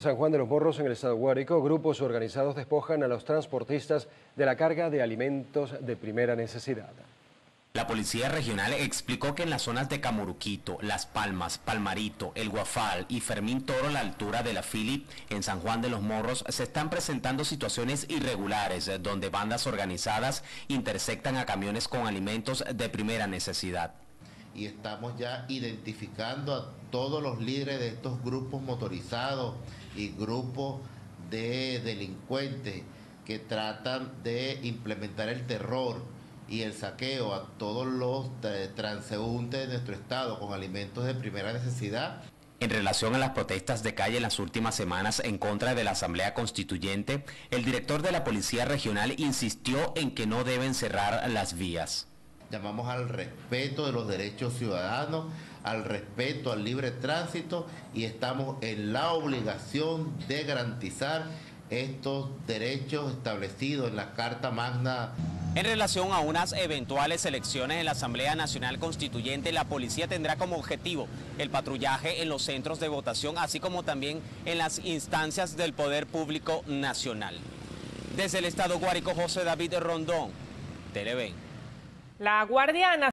San Juan de los Morros, en el estado Guárico, grupos organizados despojan a los transportistas de la carga de alimentos de primera necesidad. La Policía Regional explicó que en las zonas de Camuruquito, Las Palmas, Palmarito, El Guafal y Fermín Toro, a la altura de la Philip, en San Juan de los Morros, se están presentando situaciones irregulares donde bandas organizadas intersectan a camiones con alimentos de primera necesidad. Y estamos ya identificando a todos los líderes de estos grupos motorizados y grupos de delincuentes que tratan de implementar el terror y el saqueo a todos los transeúntes de nuestro estado con alimentos de primera necesidad. En relación a las protestas de calle en las últimas semanas en contra de la Asamblea Constituyente, el director de la Policía Regional insistió en que no deben cerrar las vías. Llamamos al respeto de los derechos ciudadanos, al respeto al libre tránsito y estamos en la obligación de garantizar estos derechos establecidos en la Carta Magna. En relación a unas eventuales elecciones en la Asamblea Nacional Constituyente, la policía tendrá como objetivo el patrullaje en los centros de votación, así como también en las instancias del Poder Público Nacional. Desde el estado Guárico, José David Rondón, Televen. La Guardia Nacional